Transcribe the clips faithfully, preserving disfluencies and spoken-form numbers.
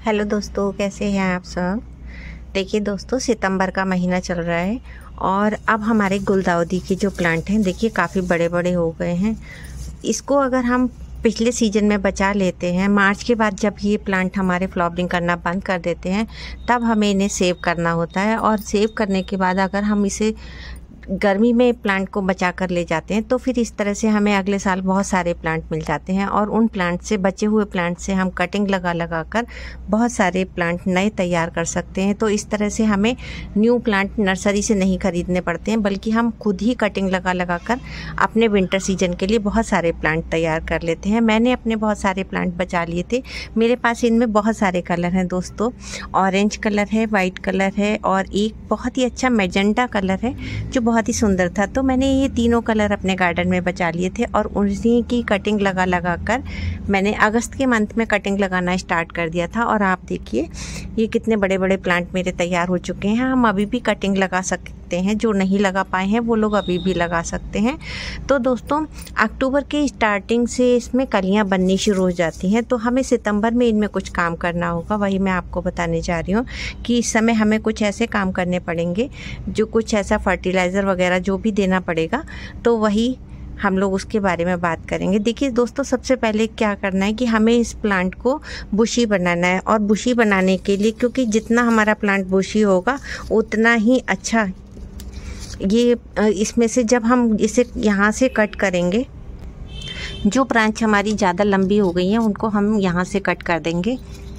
Hello दोस्तों, कैसे हैं आप सब। देखिए दोस्तों, सितंबर का महीना चल रहा है और अब हमारे गुलदाउदी के जो प्लांट हैं देखिए काफ़ी बड़े बड़े हो गए हैं। इसको अगर हम पिछले सीजन में बचा लेते हैं, मार्च के बाद जब ये प्लांट हमारे फ्लावरिंग करना बंद कर देते हैं तब हमें इन्हें सेव करना होता है। और सेव करने के बाद अगर हम इसे गर्मी में प्लांट को बचा कर ले जाते हैं तो फिर इस तरह से हमें अगले साल बहुत सारे प्लांट मिल जाते हैं और उन प्लांट से, बचे हुए प्लांट से हम कटिंग लगा लगा कर बहुत सारे प्लांट नए तैयार कर सकते हैं। तो इस तरह से हमें न्यू प्लांट नर्सरी से नहीं खरीदने पड़ते हैं, बल्कि हम खुद ही कटिंग लगा लगा कर अपने विंटर सीजन के लिए बहुत सारे प्लांट तैयार कर लेते हैं। मैंने अपने बहुत सारे प्लांट बचा लिए थे। मेरे पास इनमें बहुत सारे कलर हैं दोस्तों, ऑरेंज कलर है, वाइट कलर है और एक बहुत ही अच्छा मैजेंटा कलर है जो बहुत ही सुंदर था। तो मैंने ये तीनों कलर अपने गार्डन में बचा लिए थे और उन्हीं की कटिंग लगा लगा कर मैंने अगस्त के मंथ में कटिंग लगाना स्टार्ट कर दिया था। और आप देखिए ये कितने बड़े बड़े प्लांट मेरे तैयार हो चुके हैं। हम अभी भी कटिंग लगा सकते हैं, जो नहीं लगा पाए हैं वो लोग अभी भी लगा सकते हैं। तो दोस्तों, अक्टूबर के स्टार्टिंग से इसमें कलियां बननी शुरू हो जाती हैं, तो हमें सितंबर में इनमें कुछ काम करना होगा। वही मैं आपको बताने जा रही हूँ कि इस समय हमें कुछ ऐसे काम करने पड़ेंगे, जो कुछ ऐसा फर्टिलाइज़र वगैरह जो भी देना पड़ेगा, तो वही हम लोग उसके बारे में बात करेंगे। देखिए दोस्तों, सबसे पहले क्या करना है कि हमें इस प्लांट को बुशी बनाना है। और बुशी बनाने के लिए, क्योंकि जितना हमारा प्लांट बुशी होगा उतना ही अच्छा, ये इसमें से जब हम इसे यहाँ से कट करेंगे, जो ब्रांच हमारी ज़्यादा लंबी हो गई हैं उनको हम यहाँ से कट कर देंगे।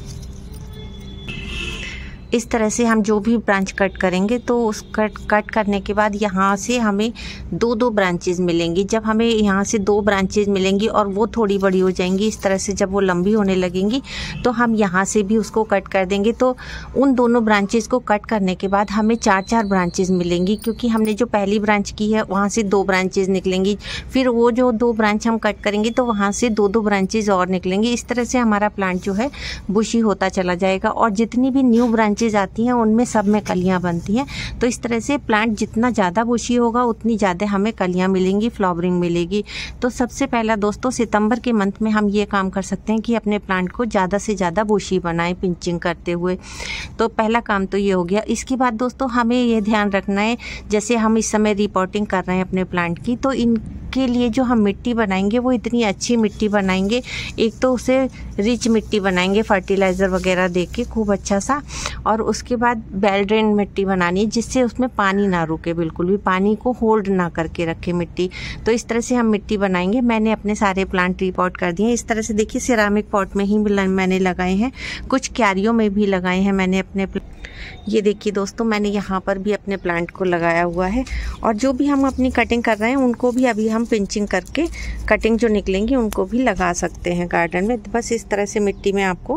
इस तरह से हम जो भी ब्रांच कट करेंगे तो उस कट कट करने के बाद यहाँ से हमें दो दो ब्रांचेज मिलेंगी। जब हमें यहाँ से दो ब्रांचेज मिलेंगी और वो थोड़ी बड़ी हो जाएंगी, इस तरह से जब वो लंबी होने लगेंगी तो हम यहाँ से भी उसको कट कर देंगे। तो उन दोनों ब्रांचेज को कट करने के बाद हमें चार चार ब्रांचेज मिलेंगी, क्योंकि हमने जो पहली ब्रांच की है वहाँ से दो ब्रांचेज निकलेंगी। फिर वो जो दो ब्रांच हम कट करेंगे तो वहाँ से दो दो ब्रांचेज और निकलेंगी। इस तरह से हमारा प्लांट जो है बुशी होता चला जाएगा और जितनी भी न्यू ब्रांचेज आती हैं उनमें सब में कलियां बनती हैं। तो इस तरह से प्लांट जितना ज़्यादा बुशी होगा उतनी ज़्यादा हमें कलियां मिलेंगी, फ्लावरिंग मिलेगी। तो सबसे पहला दोस्तों, सितंबर के मंथ में हम ये काम कर सकते हैं कि अपने प्लांट को ज़्यादा से ज़्यादा बुशी बनाएं पिंचिंग करते हुए। तो पहला काम तो ये हो गया। इसके बाद दोस्तों, हमें ये ध्यान रखना है, जैसे हम इस समय रिपोर्टिंग कर रहे हैं अपने प्लांट की, तो इनके लिए जो हम मिट्टी बनाएंगे वो इतनी अच्छी मिट्टी बनाएंगे। एक तो उसे रिच मिट्टी बनाएंगे फर्टिलाइज़र वगैरह दे के खूब अच्छा सा, और उसके बाद वेल ड्रेन मिट्टी बनानी है जिससे उसमें पानी ना रुके, बिल्कुल भी पानी को होल्ड ना करके रखे मिट्टी। तो इस तरह से हम मिट्टी बनाएंगे। मैंने अपने सारे प्लांट रिपॉट कर दिए। इस तरह से देखिए, सिरामिक पॉट में ही मैंने लगाए हैं, कुछ क्यारियों में भी लगाए हैं मैंने अपने। ये देखिए दोस्तों, मैंने यहाँ पर भी अपने प्लांट को लगाया हुआ है। और जो भी हम अपनी कटिंग कर रहे हैं उनको भी अभी हम पिंचिंग करके कटिंग जो निकलेंगी उनको भी लगा सकते हैं गार्डन में। बस इस तरह से मिट्टी में आपको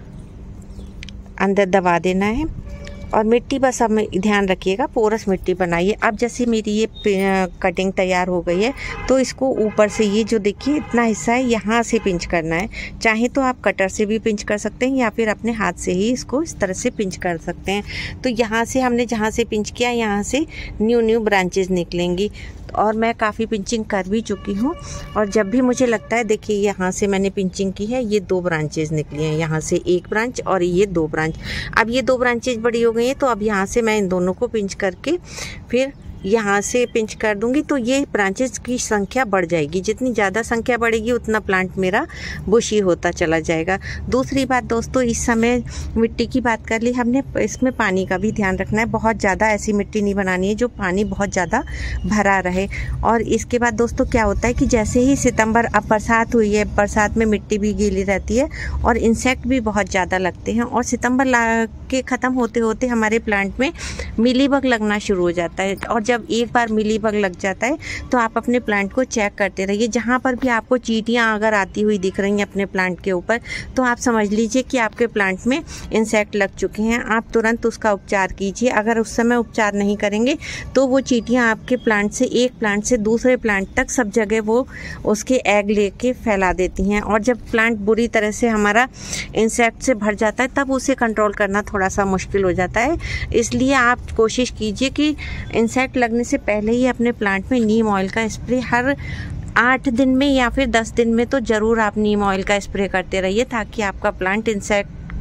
अंदर दबा देना है और मिट्टी बस अब ध्यान रखिएगा पोरस मिट्टी बनाइए। अब जैसे मेरी ये कटिंग तैयार हो गई है तो इसको ऊपर से, ये जो देखिए इतना हिस्सा है, यहाँ से पिंच करना है। चाहे तो आप कटर से भी पिंच कर सकते हैं या फिर अपने हाथ से ही इसको इस तरह से पिंच कर सकते हैं। तो यहाँ से हमने जहाँ से पिंच किया, यहाँ से न्यू न्यू ब्रांचेज निकलेंगी। और मैं काफ़ी पिंचिंग कर भी चुकी हूँ। और जब भी मुझे लगता है, देखिए यहाँ से मैंने पिंचिंग की है, ये दो ब्रांचेज निकली हैं, यहाँ से एक ब्रांच और ये दो ब्रांच। अब ये दो ब्रांचेज बड़ी हो गई हैं, तो अब यहाँ से मैं इन दोनों को पिंच करके फिर यहाँ से पिंच कर दूंगी, तो ये ब्रांचेस की संख्या बढ़ जाएगी। जितनी ज़्यादा संख्या बढ़ेगी उतना प्लांट मेरा बुशी होता चला जाएगा। दूसरी बात दोस्तों, इस समय मिट्टी की बात कर ली हमने, इसमें पानी का भी ध्यान रखना है। बहुत ज़्यादा ऐसी मिट्टी नहीं बनानी है जो पानी बहुत ज़्यादा भरा रहे। और इसके बाद दोस्तों क्या होता है कि जैसे ही सितंबर, अब बरसात हुई है, बरसात में मिट्टी भी गीली रहती है और इंसेक्ट भी बहुत ज़्यादा लगते हैं। और सितंबर ला के ख़त्म होते होते हमारे प्लांट में मिलीबग लगना शुरू हो जाता है। और जब एक बार मिलीबग लग जाता है तो आप अपने प्लांट को चेक करते रहिए। जहाँ पर भी आपको चींटियाँ अगर आती हुई दिख रही हैं अपने प्लांट के ऊपर, तो आप समझ लीजिए कि आपके प्लांट में इंसेक्ट लग चुके हैं। आप तुरंत उसका उपचार कीजिए। अगर उस समय उपचार नहीं करेंगे तो वो चींटियाँ आपके प्लांट से, एक प्लांट से दूसरे प्लांट तक सब जगह वो उसके एग लेके फैला देती हैं। और जब प्लांट बुरी तरह से हमारा इंसेक्ट से भर जाता है तब उसे कंट्रोल करना थोड़ा सा मुश्किल हो जाता है। इसलिए आप कोशिश कीजिए कि इंसेक्ट लगने से पहले ही अपने प्लांट में नीम ऑयल का स्प्रे हर आठ दिन में या फिर दस दिन में तो ज़रूर आप नीम ऑयल का स्प्रे करते रहिए, ताकि आपका प्लांट इंसेक्ट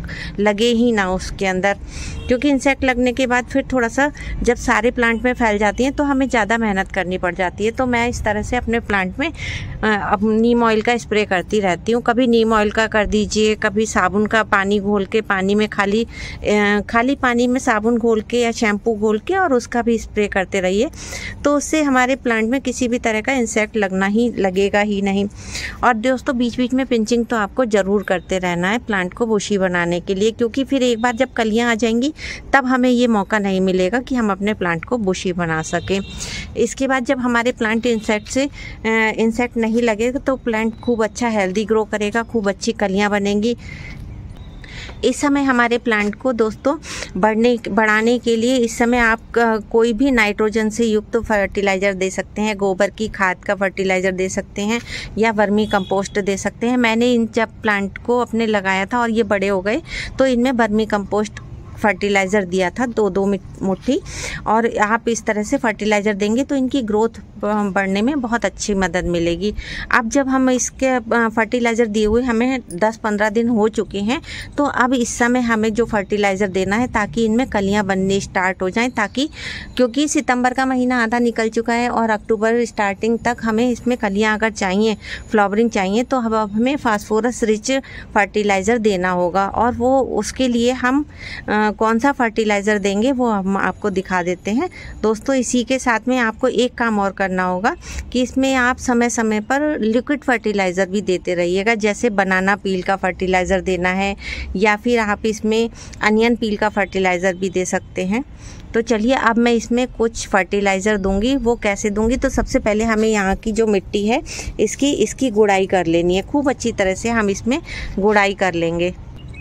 लगे ही ना उसके अंदर, क्योंकि इंसेक्ट लगने के बाद फिर थोड़ा सा जब सारे प्लांट में फैल जाती हैं तो हमें ज़्यादा मेहनत करनी पड़ जाती है। तो मैं इस तरह से अपने प्लांट में नीम ऑयल का स्प्रे करती रहती हूँ। कभी नीम ऑयल का कर दीजिए, कभी साबुन का पानी घोल के, पानी में खाली खाली पानी में साबुन घोल के या शैम्पू घोल के और उसका भी स्प्रे करते रहिए। तो उससे हमारे प्लांट में किसी भी तरह का इंसेक्ट लगना ही लगेगा ही नहीं। और दोस्तों बीच बीच में पिंचिंग तो आपको ज़रूर करते रहना है प्लांट को बुशी बनाने के लिए, क्योंकि फिर एक बार जब कलियाँ आ जाएंगी तब हमें ये मौका नहीं मिलेगा कि हम अपने प्लांट को बुशी बना सकें। इसके बाद जब हमारे प्लांट इंसेक्ट से इंसेक्ट नहीं लगेगा तो प्लांट खूब अच्छा हेल्दी ग्रो करेगा, खूब अच्छी कलियाँ बनेंगी। इस समय हमारे प्लांट को दोस्तों बढ़ने बढ़ाने के लिए इस समय आप कोई भी नाइट्रोजन से युक्त तो फर्टिलाइज़र दे सकते हैं, गोबर की खाद का फर्टिलाइज़र दे सकते हैं या वर्मी कंपोस्ट दे सकते हैं। मैंने इन जब प्लांट को अपने लगाया था और ये बड़े हो गए तो इनमें वर्मी कंपोस्ट फर्टिलाइज़र दिया था दो दो मुट्ठी, और आप इस तरह से फर्टिलाइज़र देंगे तो इनकी ग्रोथ बढ़ने में बहुत अच्छी मदद मिलेगी। अब जब हम इसके फर्टिलाइज़र दिए हुए हमें दस पंद्रह दिन हो चुके हैं, तो अब इस समय हमें जो फर्टिलाइज़र देना है ताकि इनमें कलियां बनने स्टार्ट हो जाएं, ताकि क्योंकि सितंबर का महीना आधा निकल चुका है और अक्टूबर स्टार्टिंग तक हमें इसमें कलियां अगर चाहिए, फ्लावरिंग चाहिए, तो अब हमें फास्फोरस रिच फर्टिलाइज़र देना होगा। और वो उसके लिए हम आ, कौन सा फर्टिलाइज़र देंगे वो हम आपको दिखा देते हैं दोस्तों। इसी के साथ में आपको एक काम और करना होगा कि इसमें आप समय समय पर लिक्विड फर्टिलाइज़र भी देते रहिएगा, जैसे बनाना पील का फर्टिलाइज़र देना है या फिर आप इसमें अनियन पील का फर्टिलाइज़र भी दे सकते हैं। तो चलिए अब मैं इसमें कुछ फर्टिलाइज़र दूंगी। वो कैसे दूंगी, तो सबसे पहले हमें यहाँ की जो मिट्टी है इसकी इसकी गुड़ाई कर लेनी है। खूब अच्छी तरह से हम इसमें गुड़ाई कर लेंगे।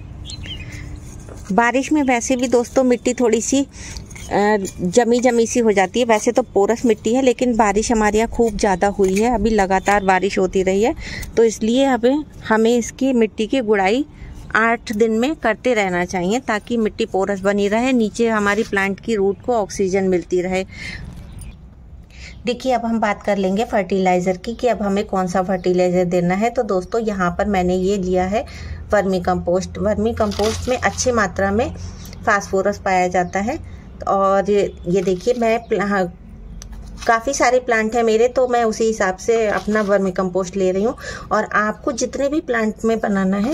बारिश में वैसे भी दोस्तों मिट्टी थोड़ी सी जमी जमी सी हो जाती है। वैसे तो पोरस मिट्टी है, लेकिन बारिश हमारे यहाँ खूब ज़्यादा हुई है, अभी लगातार बारिश होती रही है, तो इसलिए हमें हमें इसकी मिट्टी की गुड़ाई आठ दिन में करते रहना चाहिए ताकि मिट्टी पोरस बनी रहे, नीचे हमारी प्लांट की रूट को ऑक्सीजन मिलती रहे। देखिए अब हम बात कर लेंगे फर्टिलाइज़र की कि अब हमें कौन सा फर्टिलाइज़र देना है। तो दोस्तों यहाँ पर मैंने ये लिया है वर्मी कंपोस्ट। वर्मी कंपोस्ट में अच्छी मात्रा में फास्फोरस पाया जाता है। और ये देखिए मैं काफ़ी सारे प्लांट हैं मेरे, तो मैं उसी हिसाब से अपना वर्मी कंपोस्ट ले रही हूँ। और आपको जितने भी प्लांट में बनाना है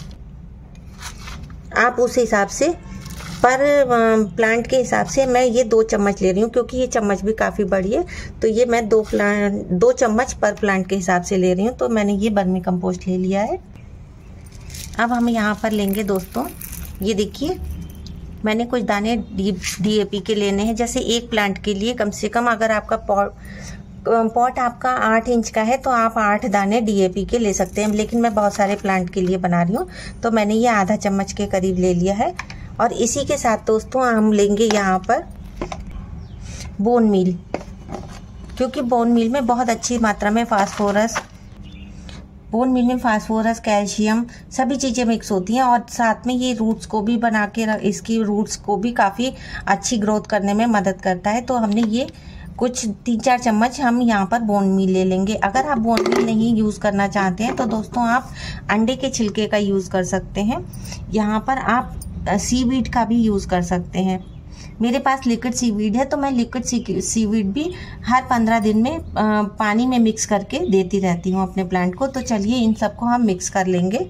आप उस हिसाब से पर प्लांट के हिसाब से मैं ये दो चम्मच ले रही हूँ, क्योंकि ये चम्मच भी काफ़ी बड़ी है, तो ये मैं दो प्लांट दो चम्मच पर प्लांट के हिसाब से ले रही हूँ। तो मैंने ये वर्मी कंपोस्ट ले लिया है। अब हम यहाँ पर लेंगे दोस्तों, ये देखिए मैंने कुछ दाने डी डीएपी के लेने हैं। जैसे एक प्लांट के लिए कम से कम अगर आपका पॉट पॉट आपका आठ इंच का है तो आप आठ दाने डीएपी के ले सकते हैं, लेकिन मैं बहुत सारे प्लांट के लिए बना रही हूँ तो मैंने ये आधा चम्मच के करीब ले लिया है। और इसी के साथ दोस्तों हम लेंगे यहाँ पर बोन मील, क्योंकि बोन मील में बहुत अच्छी मात्रा में फास्फोरस बोन मील में फास्फोरस, कैल्शियम सभी चीज़ें मिक्स होती हैं, और साथ में ये रूट्स को भी बना के इसकी रूट्स को भी काफ़ी अच्छी ग्रोथ करने में मदद करता है। तो हमने ये कुछ तीन चार चम्मच हम यहाँ पर बोन मील ले लेंगे। अगर आप बोन मील नहीं यूज़ करना चाहते हैं तो दोस्तों आप अंडे के छिलके का यूज़ कर सकते हैं। यहाँ पर आप सीवीड का भी यूज़ कर सकते हैं। मेरे पास लिक्विड सीवीड है तो मैं लिक्विड सीवीड भी हर पंद्रह दिन में आ, पानी में मिक्स करके देती रहती हूँ अपने प्लांट को। तो चलिए इन सबको हम मिक्स कर लेंगे।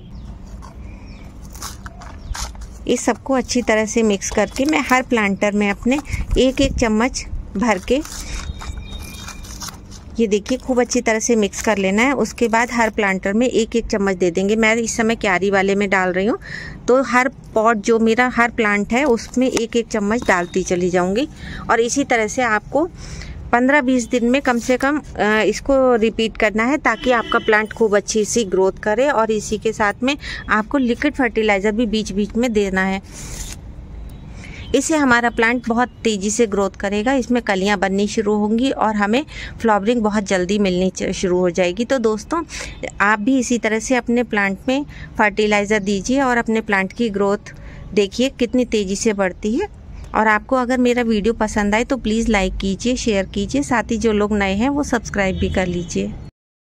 इस सबको अच्छी तरह से मिक्स करके मैं हर प्लांटर में अपने एक एक चम्मच भर के, ये देखिए खूब अच्छी तरह से मिक्स कर लेना है। उसके बाद हर प्लांटर में एक एक चम्मच दे देंगे। मैं इस समय क्यारी वाले में डाल रही हूँ, तो हर पॉट जो मेरा हर प्लांट है उसमें एक एक चम्मच डालती चली जाऊँगी। और इसी तरह से आपको पंद्रह बीस दिन में कम से कम इसको रिपीट करना है ताकि आपका प्लांट खूब अच्छी सी ग्रोथ करे। और इसी के साथ में आपको लिक्विड फर्टिलाइज़र भी बीच बीच में देना है। इससे हमारा प्लांट बहुत तेज़ी से ग्रोथ करेगा, इसमें कलियां बननी शुरू होंगी और हमें फ्लावरिंग बहुत जल्दी मिलनी शुरू हो जाएगी। तो दोस्तों आप भी इसी तरह से अपने प्लांट में फर्टिलाइज़र दीजिए और अपने प्लांट की ग्रोथ देखिए कितनी तेज़ी से बढ़ती है। और आपको अगर मेरा वीडियो पसंद आए तो प्लीज़ लाइक कीजिए, शेयर कीजिए, साथ ही जो लोग नए हैं वो सब्सक्राइब भी कर लीजिए।